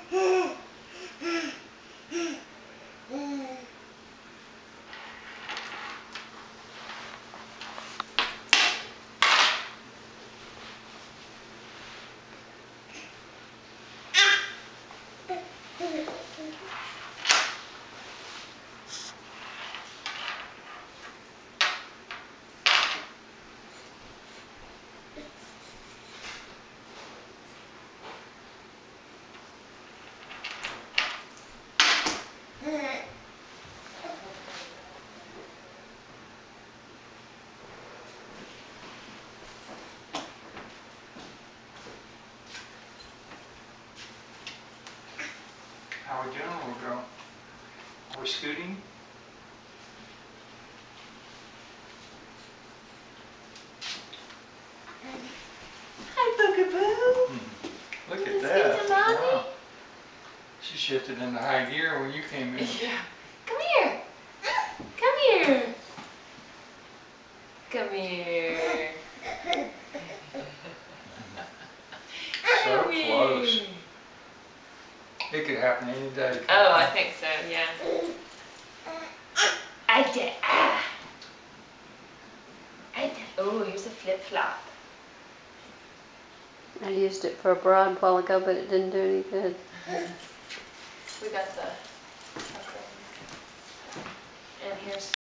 How are we doing, little girl? Are we scooting? Hi, Boogaboo. Look at that. Wow. She shifted into high gear when you came in. Yeah. Come here. Come here. Come here. So close. It could happen any day. Oh, I think so, yeah. Oh, here's a flip-flop. I used it for a bra a while ago, but it didn't do any good. We got the... And here's